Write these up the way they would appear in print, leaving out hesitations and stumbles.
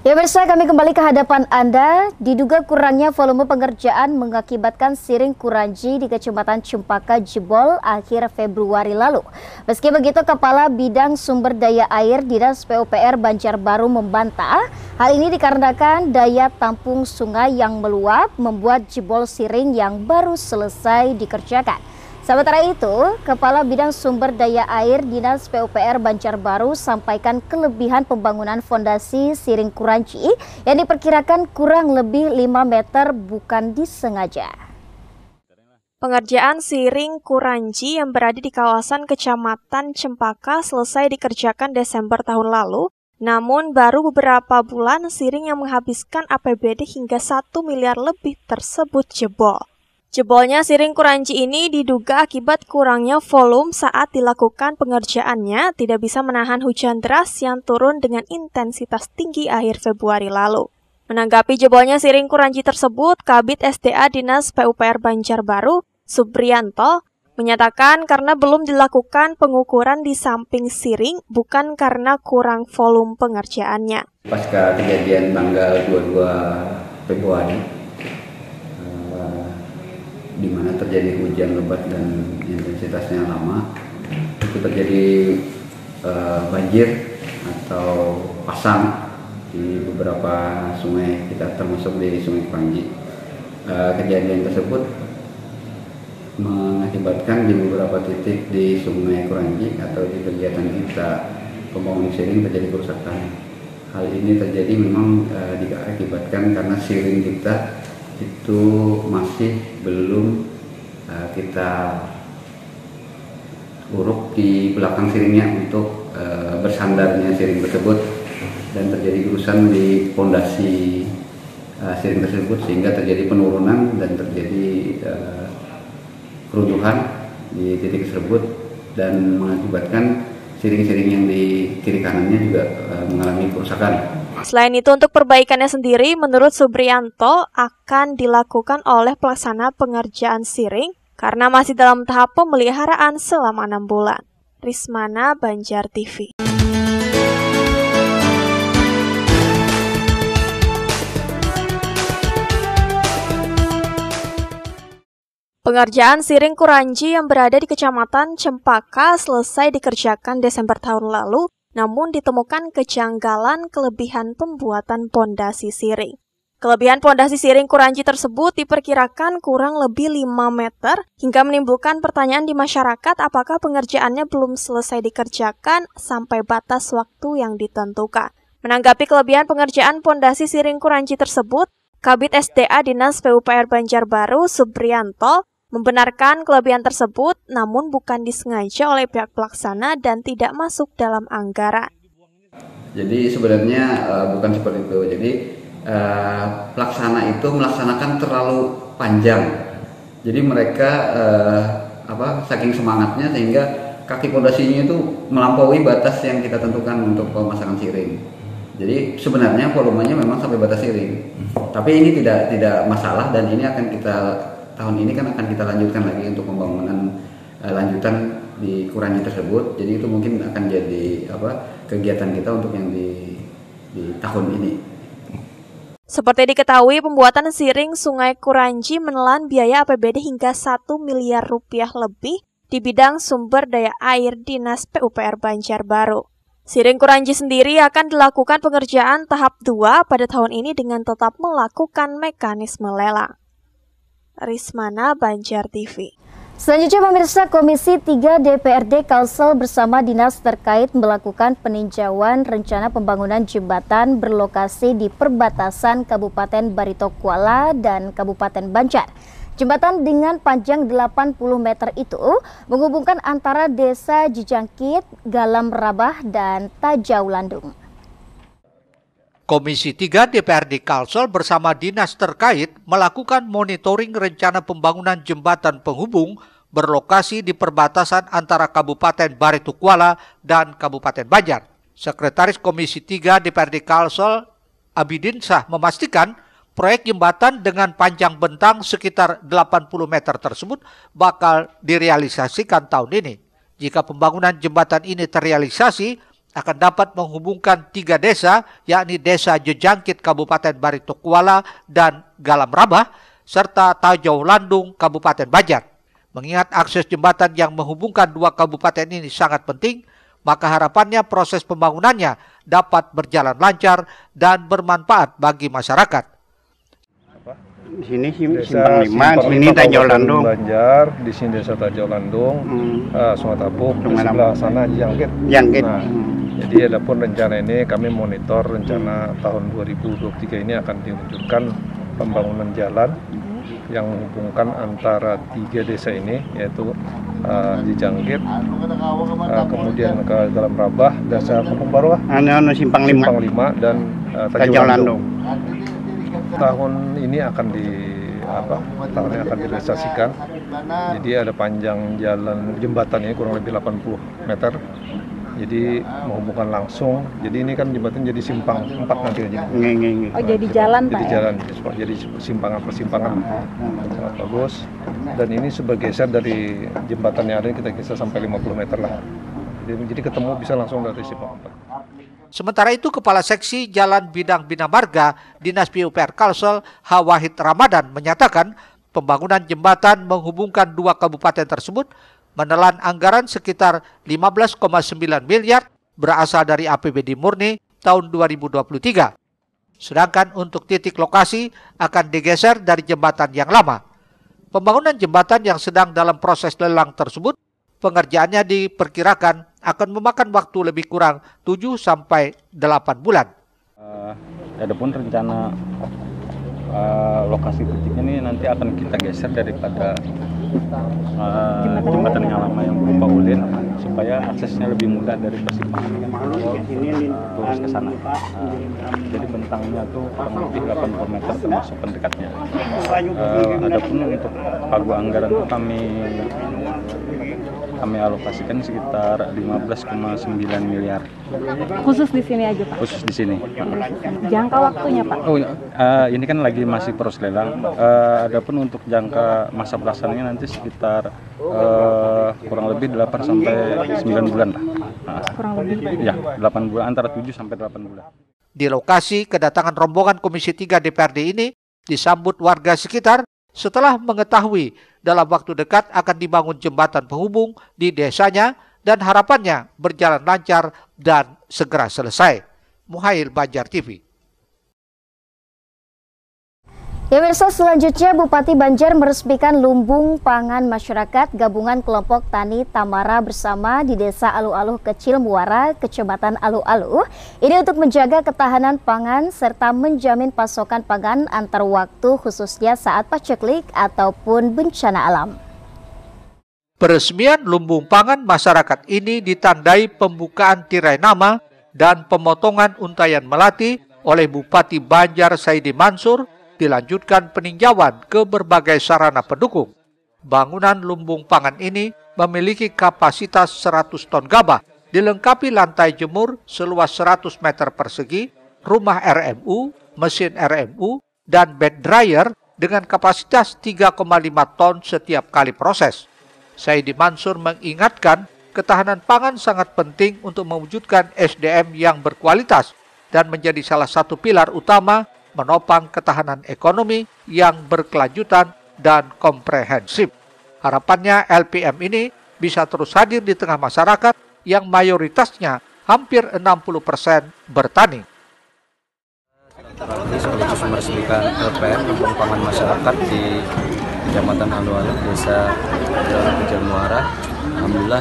Ya pemirsa, kami kembali ke hadapan Anda. Diduga kurangnya volume pengerjaan mengakibatkan Siring Kuranji di Kecamatan Cempaka jebol akhir Februari lalu. Meski begitu, Kepala Bidang Sumber Daya Air Dinas PUPR Banjarbaru membantah hal ini dikarenakan daya tampung sungai yang meluap membuat jebol Siring yang baru selesai dikerjakan. Sementara itu, Kepala Bidang Sumber Daya Air Dinas PUPR Banjarbaru sampaikan kelebihan pembangunan fondasi Siring Kuranji yang diperkirakan kurang lebih 5 meter bukan disengaja. Pengerjaan Siring Kuranji yang berada di kawasan Kecamatan Cempaka selesai dikerjakan Desember tahun lalu, namun baru beberapa bulan Siring yang menghabiskan APBD hingga 1 miliar lebih tersebut jebol. Jebolnya Siring Kuranji ini diduga akibat kurangnya volume saat dilakukan pengerjaannya tidak bisa menahan hujan deras yang turun dengan intensitas tinggi akhir Februari lalu. Menanggapi jebolnya Siring Kuranji tersebut, Kabid SDA Dinas PUPR Banjarbaru, Subrianto, menyatakan karena belum dilakukan pengukuran di samping Siring bukan karena kurang volume pengerjaannya. Pasca kejadian tanggal 22 Februari, di mana terjadi hujan lebat dan intensitasnya lama, itu terjadi banjir atau pasang di beberapa sungai kita, termasuk di Sungai Kuranji. Kejadian tersebut mengakibatkan di beberapa titik di Sungai Kuranji atau di kegiatan kita pembangunan Siring terjadi kerusakan. Hal ini terjadi memang diakibatkan karena Siring kita itu masih belum kita uruk di belakang Siringnya untuk bersandarnya Siring tersebut, dan terjadi gerusan di pondasi Siring tersebut sehingga terjadi penurunan dan terjadi keruntuhan di titik tersebut dan mengakibatkan Siring-siring yang di kiri kanannya juga mengalami kerusakan. Selain itu, untuk perbaikannya sendiri, menurut Subrianto akan dilakukan oleh pelaksana pengerjaan Siring karena masih dalam tahap pemeliharaan selama 6 bulan. Rismana, Banjar TV. Pengerjaan Siring Kuranji yang berada di Kecamatan Cempaka selesai dikerjakan Desember tahun lalu, namun ditemukan kejanggalan kelebihan pembuatan pondasi Siring. Kelebihan pondasi Siring Kuranji tersebut diperkirakan kurang lebih 5 meter hingga menimbulkan pertanyaan di masyarakat apakah pengerjaannya belum selesai dikerjakan sampai batas waktu yang ditentukan. Menanggapi kelebihan pengerjaan pondasi Siring Kuranji tersebut, Kabid SDA Dinas PUPR Banjarbaru, Subrianto, membenarkan kelebihan tersebut namun bukan disengaja oleh pihak pelaksana dan tidak masuk dalam anggaran. Jadi sebenarnya bukan seperti itu. Jadi pelaksana itu melaksanakan terlalu panjang. Jadi mereka saking semangatnya sehingga kaki pondasinya itu melampaui batas yang kita tentukan untuk pemasangan Siring. Jadi sebenarnya volumenya memang sampai batas Siring. Tapi ini tidak masalah, dan ini akan kita tahun ini kan akan kita lanjutkan lagi untuk pembangunan lanjutan di Kuranji tersebut. Jadi itu mungkin akan jadi kegiatan kita untuk yang di tahun ini. Seperti diketahui, pembuatan Siring Sungai Kuranji menelan biaya APBD hingga 1 miliar rupiah lebih di bidang sumber daya air Dinas PUPR Banjarbaru. Siring Kuranji sendiri akan dilakukan pengerjaan tahap 2 pada tahun ini dengan tetap melakukan mekanisme lelang. Rismana, Banjar TV. Selanjutnya pemirsa, Komisi 3 DPRD Kalsel bersama dinas terkait melakukan peninjauan rencana pembangunan jembatan berlokasi di perbatasan Kabupaten Barito Kuala dan Kabupaten Banjar. Jembatan dengan panjang 80 meter itu menghubungkan antara Desa Jijangkit, Galam Rabah, dan Tajau Landung. Komisi 3 DPRD Kalsel bersama dinas terkait melakukan monitoring rencana pembangunan jembatan penghubung berlokasi di perbatasan antara Kabupaten Barito Kuala dan Kabupaten Banjar. Sekretaris Komisi 3 DPRD Kalsel, Abidin Shah, memastikan proyek jembatan dengan panjang bentang sekitar 80 meter tersebut bakal direalisasikan tahun ini. Jika pembangunan jembatan ini terrealisasi, akan dapat menghubungkan 3 desa, yakni Desa Jejangkit Kabupaten Baritokuala dan Galam Rabah, serta Tajau Landung Kabupaten Banjar. Mengingat akses jembatan yang menghubungkan 2 kabupaten ini sangat penting, maka harapannya proses pembangunannya dapat berjalan lancar dan bermanfaat bagi masyarakat. Di sini Simpang 5, di sini Tajau Landung. Banjar, di sini Desa Tajau Landung, Sungai Tapuk, di sebelah sana Jangkit. Nah, jadi adapun rencana ini kami monitor rencana tahun 2023 ini akan diluncurkan pembangunan jalan yang menghubungkan antara 3 desa ini, yaitu Jejangkit, kemudian ke Galam Rabah, Desa Kampung Baru, Simpang 5 dan Tajau Landung. Tahun ini akan direalisasikan. Jadi ada panjang jalan jembatan ini kurang lebih 80 meter. Jadi menghubungkan langsung. Jadi ini kan jembatan jadi simpang 4 nanti aja. Oh, jadi jalan Pak. Jadi jalan, jadi persimpangan sangat bagus. Dan ini sebagai geser dari jembatan yang ada kita geser sampai 50 meter lah. Jadi ketemu bisa langsung dari simpang 4. Sementara itu, Kepala Seksi Jalan Bidang Bina Marga Dinas PUPR Kalsel H. Wahid Ramadan menyatakan pembangunan jembatan menghubungkan 2 kabupaten tersebut menelan anggaran sekitar 15,9 miliar berasal dari APBD murni tahun 2023. Sedangkan untuk titik lokasi akan digeser dari jembatan yang lama. Pembangunan jembatan yang sedang dalam proses lelang tersebut, pengerjaannya diperkirakan akan memakan waktu lebih kurang 7 sampai 8 bulan. Adapun rencana lokasi titiknya ini nanti akan kita geser daripada jembatan yang lama yang berupa ulin supaya aksesnya lebih mudah dari persimpangan terus ke sana. Jadi bentangnya tuh kurang lebih 80 meter termasuk pendekatnya. Adapun untuk pagu anggaran itu kami alokasikan sekitar 15,9 miliar. Khusus di sini aja Pak? Khusus di sini. Jangka waktunya Pak? Oh, ini kan lagi masih proses lelang. Adapun untuk jangka masa pelaksananya nanti sekitar kurang lebih 8 sampai 9 bulan lah. Kurang lebih? Ya, 8 bulan, antara 7 sampai 8 bulan. Di lokasi kedatangan rombongan Komisi 3 DPRD ini disambut warga sekitar setelah mengetahui dalam waktu dekat akan dibangun jembatan penghubung di desanya dan harapannya berjalan lancar dan segera selesai. Muhail, Banjar TV. Ya pemirsa, selanjutnya Bupati Banjar meresmikan lumbung pangan masyarakat gabungan kelompok Tani Tamara bersama di Desa Alu-Aluh Kecil Muara, Kecamatan Alu-Aluh. Ini untuk menjaga ketahanan pangan serta menjamin pasokan pangan antar waktu khususnya saat paceklik ataupun bencana alam. Peresmian lumbung pangan masyarakat ini ditandai pembukaan tirai nama dan pemotongan untayan melati oleh Bupati Banjar Saidi Mansur, dilanjutkan peninjauan ke berbagai sarana pendukung. Bangunan lumbung pangan ini memiliki kapasitas 100 ton gabah, dilengkapi lantai jemur seluas 100 meter persegi, rumah RMU, mesin RMU, dan bed dryer dengan kapasitas 3,5 ton setiap kali proses. Saidi Mansur mengingatkan ketahanan pangan sangat penting untuk mewujudkan SDM yang berkualitas dan menjadi salah satu pilar utama menopang ketahanan ekonomi yang berkelanjutan dan komprehensif. Harapannya LPM ini bisa terus hadir di tengah masyarakat yang mayoritasnya hampir 60% bertani. Sekaligus meresmikan LPM lumbung pangan masyarakat di Kecamatan Alu-Aluh, Desa Kecil Muara. Alhamdulillah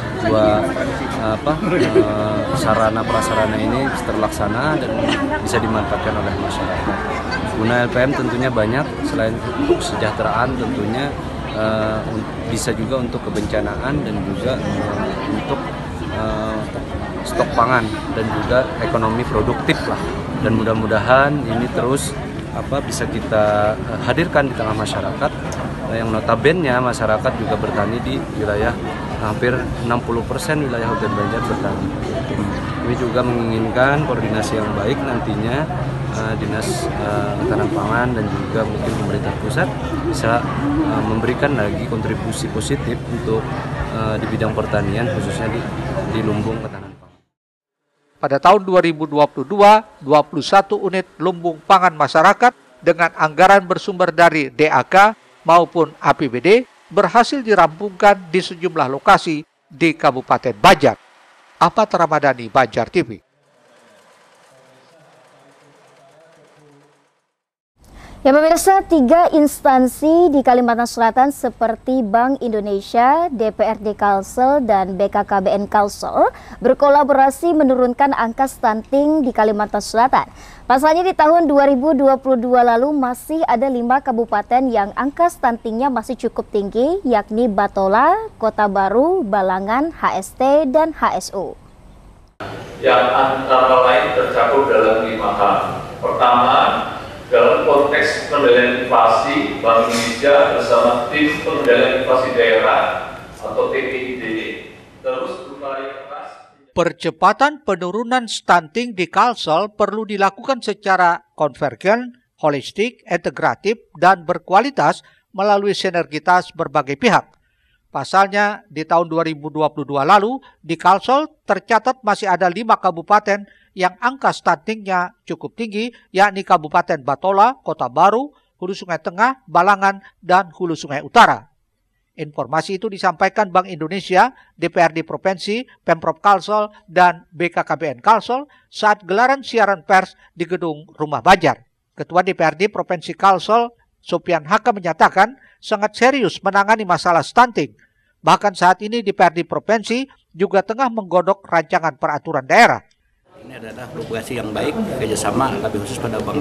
sarana prasarana ini terlaksana dan bisa dimanfaatkan oleh masyarakat. Guna LPM tentunya banyak, selain untuk kesejahteraan tentunya bisa juga untuk kebencanaan dan juga untuk stok pangan dan juga ekonomi produktif lah. Dan mudah-mudahan ini terus bisa kita hadirkan di tengah masyarakat yang notabene masyarakat juga bertani di wilayah hampir 60% wilayah Kabupaten Banjar bertani. Kami juga menginginkan koordinasi yang baik nantinya Dinas Ketahanan Pangan dan juga mungkin pemerintah pusat bisa memberikan lagi kontribusi positif untuk di bidang pertanian khususnya di lumbung ketahanan pangan. Pada tahun 2022, 21 unit lumbung pangan masyarakat dengan anggaran bersumber dari DAK maupun APBD berhasil dirampungkan di sejumlah lokasi di Kabupaten Banjar. Ahmad Ramadhani, Banjar TV. Ya pemirsa, 3 instansi di Kalimantan Selatan seperti Bank Indonesia, DPRD Kalsel, dan BKKBN Kalsel berkolaborasi menurunkan angka stunting di Kalimantan Selatan. Pasalnya di tahun 2022 lalu masih ada 5 kabupaten yang angka stuntingnya masih cukup tinggi, yakni Batola, Kota Baru, Balangan, HST, dan HSU. Yang antara lain tercakup dalam 5 hal. Pertama, dalam konteks pengendalian inflasi, Bank Indonesia bersama tim pengendalian inflasi daerah atau TPID terus berupaya keras. Percepatan penurunan stunting di Kalsel perlu dilakukan secara konvergen, holistik, integratif, dan berkualitas melalui sinergitas berbagai pihak. Pasalnya, di tahun 2022 lalu, di Kalsel tercatat masih ada 5 kabupaten yang angka stuntingnya cukup tinggi, yakni Kabupaten Batola, Kota Baru, Hulu Sungai Tengah, Balangan, dan Hulu Sungai Utara. Informasi itu disampaikan Bank Indonesia, DPRD Provinsi, Pemprov Kalsel, dan BKKBN Kalsel saat gelaran siaran pers di Gedung Rumah Banjar. Ketua DPRD Provinsi Kalsel, Sopian Haka, menyatakan sangat serius menangani masalah stunting. Bahkan saat ini DPRD Provinsi juga tengah menggodok rancangan peraturan daerah. Ini adalah kolaborasi yang baik, kerjasama lebih khusus pada Bank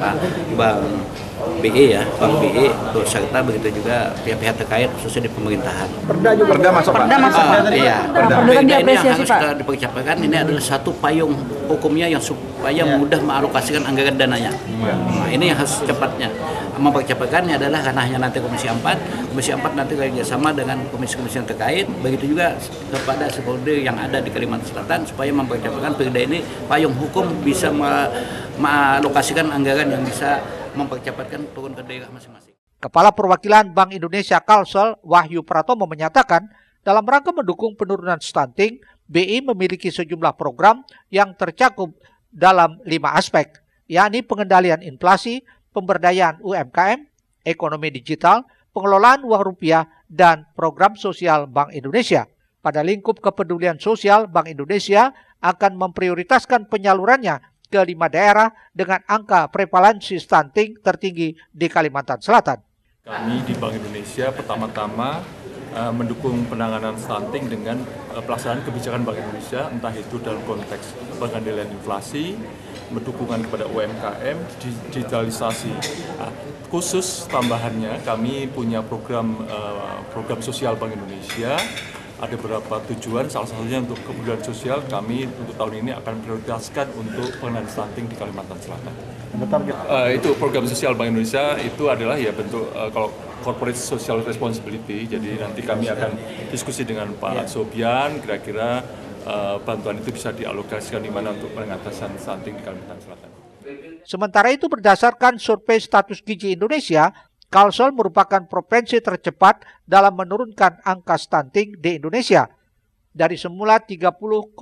BE ya, Bank BE, serta begitu juga pihak-pihak terkait khususnya di pemerintahan. Perda masuk Pak? Iya, Perda ini yang harus kita dipercapakan, ini adalah satu payung hukumnya yang supaya mudah mengalokasikan anggaran dananya. Nah, ini yang harus cepatnya. Mempercepatkannya adalah ranahnya nanti Komisi 4 nanti kerjasama dengan komisi-komisi yang terkait, begitu juga kepada stakeholder yang ada di Kalimantan Selatan supaya mempercepatkan Perda ini payung hukum bisa mengalokasikan anggaran yang bisa mempercepatkan turun ke daerah masing-masing. Kepala Perwakilan Bank Indonesia Kalsel, Wahyu Pratomo, menyatakan dalam rangka mendukung penurunan stunting, BI memiliki sejumlah program yang tercakup dalam 5 aspek, yakni pengendalian inflasi, pemberdayaan UMKM, ekonomi digital, pengelolaan uang rupiah, dan program sosial Bank Indonesia. Pada lingkup kepedulian sosial, Bank Indonesia akan memprioritaskan penyalurannya ke 5 daerah dengan angka prevalensi stunting tertinggi di Kalimantan Selatan. Kami di Bank Indonesia pertama-tama mendukung penanganan stunting dengan pelaksanaan kebijakan Bank Indonesia, entah itu dalam konteks pengendalian inflasi, pendukungan kepada UMKM, digitalisasi. Khusus tambahannya kami punya program sosial Bank Indonesia. Ada beberapa tujuan, salah satunya untuk kepedulian sosial, kami untuk tahun ini akan prioritaskan untuk penanganan stunting di Kalimantan Selatan. Itu program sosial Bank Indonesia itu adalah ya bentuk kalau corporate social responsibility, jadi nanti kami akan diskusi dengan Pak Sobian, kira-kira bantuan itu bisa dialokasikan di mana untuk pengatasan stunting di Kalimantan Selatan. Sementara itu berdasarkan survei status gizi Indonesia, Kalsel merupakan provinsi tercepat dalam menurunkan angka stunting di Indonesia. Dari semula 30,0%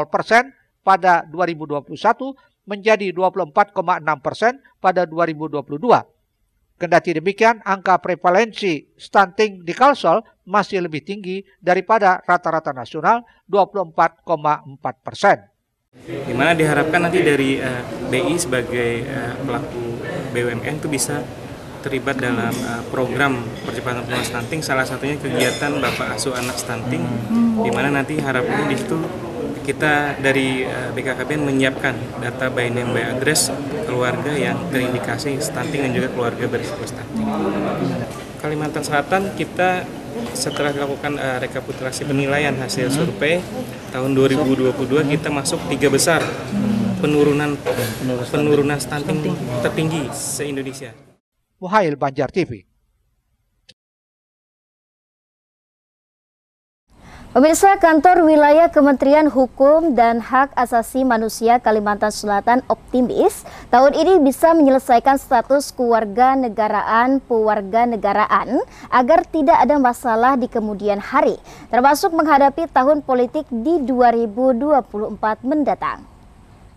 pada 2021 menjadi 24,6% pada 2022. Kendati demikian, angka prevalensi stunting di Kalsel masih lebih tinggi daripada rata-rata nasional 24,4%. Di mana diharapkan nanti dari BI sebagai pelaku BUMN itu bisa terlibat dalam program percepatan penurunan stunting, salah satunya kegiatan Bapak Asuh Anak Stunting, di mana nanti harapannya di situ kita dari BKKBN menyiapkan data by name by address keluarga yang terindikasi stunting dan juga keluarga berisiko stunting. Kalimantan Selatan kita setelah dilakukan rekapitulasi penilaian hasil survei tahun 2022 kita masuk 3 besar penurunan stunting tertinggi se-Indonesia. Muhail, Banjar TV. Pemirsa, Kantor Wilayah Kementerian Hukum dan Hak Asasi Manusia Kalimantan Selatan optimis tahun ini bisa menyelesaikan status kewarganegaraan pewarganegaraan agar tidak ada masalah di kemudian hari, termasuk menghadapi tahun politik di 2024 mendatang.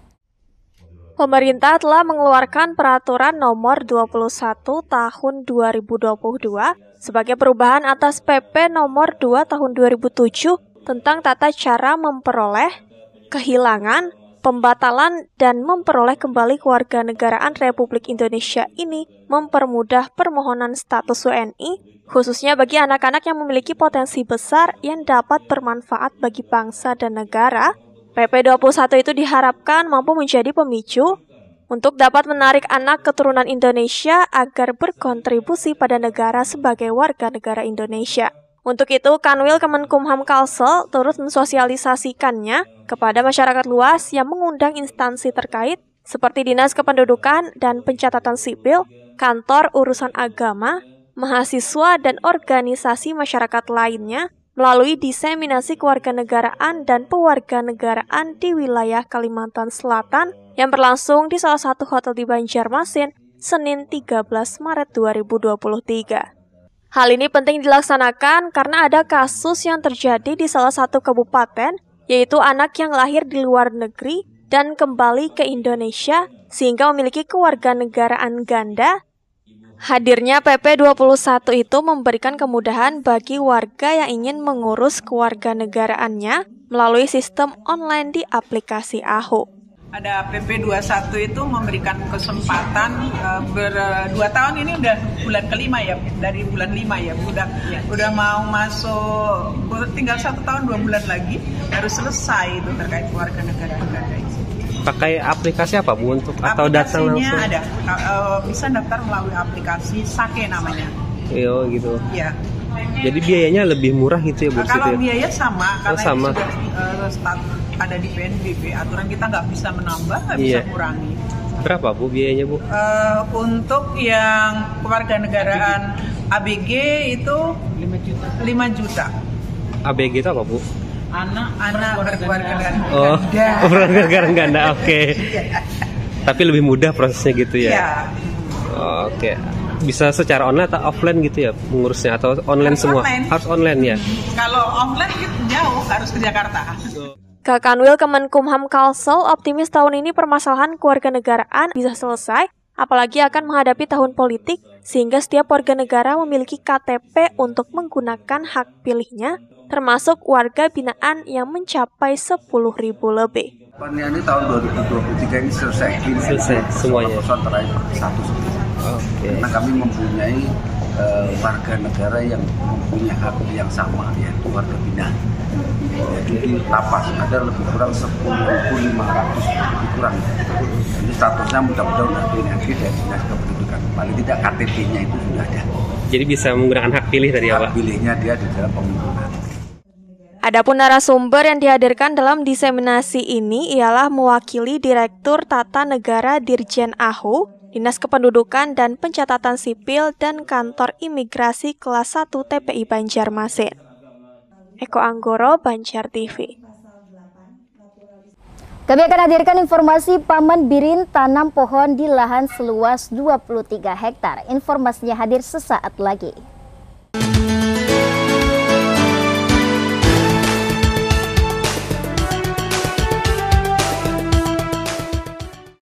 Pemerintah telah mengeluarkan Peraturan Nomor 21 Tahun 2022 sebagai perubahan atas PP Nomor 2 Tahun 2007 tentang tata cara memperoleh, kehilangan, pembatalan, dan memperoleh kembali kewarganegaraan Republik Indonesia ini mempermudah permohonan status WNI, khususnya bagi anak-anak yang memiliki potensi besar yang dapat bermanfaat bagi bangsa dan negara. PP 21 itu diharapkan mampu menjadi pemicu untuk dapat menarik anak keturunan Indonesia agar berkontribusi pada negara sebagai warga negara Indonesia. Untuk itu, Kanwil Kemenkumham Kalsel turut mensosialisasikannya kepada masyarakat luas yang mengundang instansi terkait seperti Dinas Kependudukan dan Pencatatan Sipil, Kantor Urusan Agama, mahasiswa, dan organisasi masyarakat lainnya melalui diseminasi kewarganegaraan dan pewarganegaraan di wilayah Kalimantan Selatan yang berlangsung di salah satu hotel di Banjarmasin, Senin 13 Maret 2023. Hal ini penting dilaksanakan karena ada kasus yang terjadi di salah satu kabupaten, yaitu anak yang lahir di luar negeri dan kembali ke Indonesia sehingga memiliki kewarganegaraan ganda. Hadirnya PP 21 itu memberikan kemudahan bagi warga yang ingin mengurus kewarganegaraannya melalui sistem online di aplikasi AHO. Ada PP 21 itu memberikan kesempatan 2 tahun ini udah bulan kelima ya, dari bulan 5 ya, udah mau masuk, tinggal 1 tahun 2 bulan lagi harus selesai itu terkait kewarganegaraan ganda itu. Pakai aplikasi apa Bu untuk atau datang langsung? Aplikasinya ada, bisa daftar melalui aplikasi Sake namanya. Iya gitu. Iya. Jadi biayanya lebih murah gitu ya Bu? Kalau biaya sama, karena sama. Itu sudah ada di PNBP, aturan kita nggak bisa menambah, nggak bisa kurangi. Berapa Bu biayanya Bu? Untuk yang kewarganegaraan ABG itu 5 juta. ABG itu apa Bu? Anak berkewarganegaraan ganda. Oh, berkewarganegaraan ganda, oke. Tapi lebih mudah prosesnya gitu ya? Iya. Oke. Bisa secara online atau offline gitu ya mengurusnya, atau online semua? Harus online ya? Kalau offline gitu jauh, harus ke Jakarta. Kanwil Kemenkumham Kalsel optimis tahun ini permasalahan kewarganegaraan bisa selesai, apalagi akan menghadapi tahun politik, sehingga setiap warga negara memiliki KTP untuk menggunakan hak pilihnya, termasuk warga binaan yang mencapai 10.000 lebih. Ini tahun 2023 ini selesai semuanya. Terakhir status. Karena kami mempunyai warga negara yang mempunyai hak yang sama, yaitu warga binaan. Jadi lapas ada lebih kurang 10.500 lebih kurang. Ini statusnya mudah-mudahan sudah diakui dari Dinas Kependudukan. Paling tidak KTP-nya itu sudah ada. Jadi bisa menggunakan hak pilih tadi ya Pak? Hak pilihnya dia di dalam pengumuman. Adapun narasumber yang dihadirkan dalam diseminasi ini ialah mewakili Direktur Tata Negara Dirjen AHO, Dinas Kependudukan dan Pencatatan Sipil dan Kantor Imigrasi Kelas 1 TPI Banjarmasin. Eko Anggoro, Banjar TV. Kami akan hadirkan informasi Paman Birin tanam pohon di lahan seluas 23 hektar. Informasinya hadir sesaat lagi.